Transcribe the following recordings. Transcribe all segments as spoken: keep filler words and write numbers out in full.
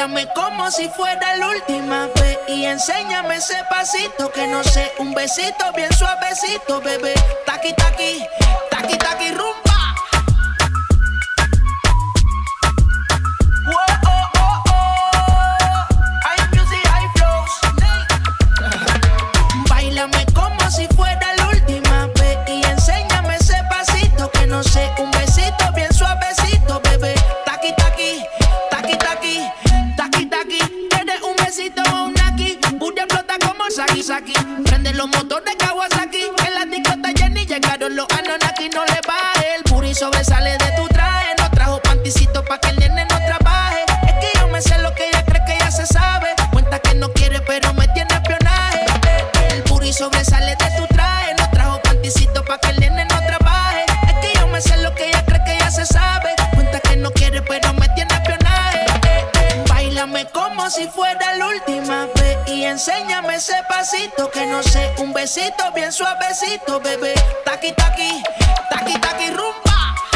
Báilame como si fuera la última vez y enséñame ese pasito que no sé, un besito bien suavecito, bebé. Taqui, taqui, taqui, taqui, rumba. Whoa, oh, oh, oh. Hay music, hay flows. Báilame como si fuera la última vez y enséñame ese pasito que no sé, un besito bien suavecito, bebé. Taqui, taqui, taqui, taqui, taqui, taqui. Tienes un besito o un aquí, booty explota como Saki Saki. Prende los motores Kawasaki, en la disco está Jenny, llegaron los Anunnaki. No le baje, el booty sobresale de tu traje. No trajo panticito pa' que el nene no trabaje. Es que yo me sé lo que ella cree que ya se sabe. Cuenta que no quiere pero me tiene espionaje. El booty sobresale de tu traje. No trajo panticito pa' que el nene no trabaje. Es que yo me sé lo que ella cree que ya se sabe. Cuenta que no quiere pero me tiene espionaje. Báilame como si fuera la última vez y enséñame ese pasito que no sé, un besito bien suavecito, bebé. Taqui, taqui, taqui, taqui, rumba.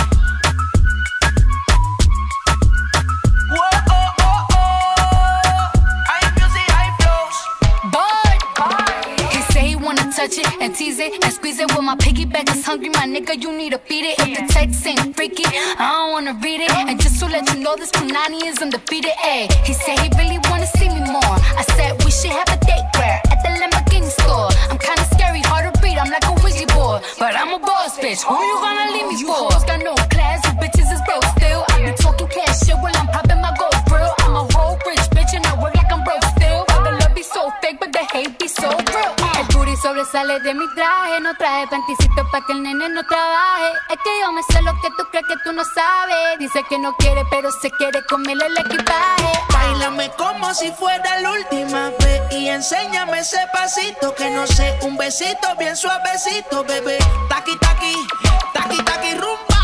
Whoa, oh, oh, oh. Hay music, hay flows. Boy, he say he wanna touch it and tease it and squeeze it. Well, my piggyback is hungry, my nigga, you need to feed it. If the text ain't freaky, I don't wanna read it. And just to let you know, this Punani is undefeated. Ayy, he said he really wanna see me more. I said we should have a date where at the Lamborghini store. I'm kinda scary, hard to read, I'm like a Ouija board, but I'm a boss bitch. Who you gonna leave me for? Hoes got no class, you bitches is broke still. I be talking cash shit while I'm popping my gold grill. I'm a whole rich bitch and I work like I'm broke still. But the love be so fake, but the hate be so real. El booty sobresale de mi traje, no traje panticito pa' que el nene no trabaje. Es que yo me sé lo que tú crees que tú no sabes. Dice que no quiere, pero se quiere comerle el equipaje. Báilame como si fuera la última vez y enséñame ese pasito que no sé, un besito bien suavecito, bebé. Taqui, taqui, taqui, taqui, rumba.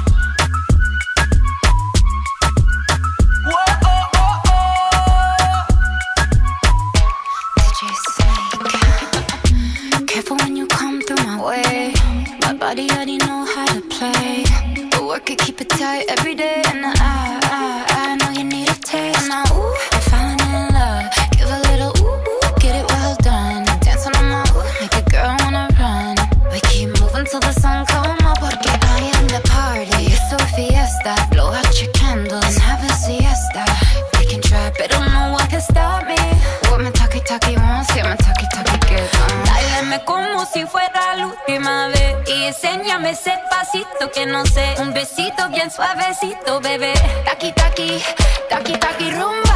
Whoa, oh, oh, oh. D J Snake. Careful when you come through my way. My body already know how to play. But work it, keep it tight every day. And I, I, I know you need a taste. And I, ooh, I'm falling in love. Give a little ooh, ooh, get it well done. Dancing on my ooh, make a girl wanna run. We keep moving till the sun come up. Porque I am the party. It's a fiesta. Blow out your candles and have a siesta. We can try, but no one can stop me. What my talkie talkie wants, yeah, my talkie talkie gets on. Báilame como si fuera la última vez y enséñame ese pasito que no sé, un besito bien suavecito, bebé. Taki taki, taki taki rumba.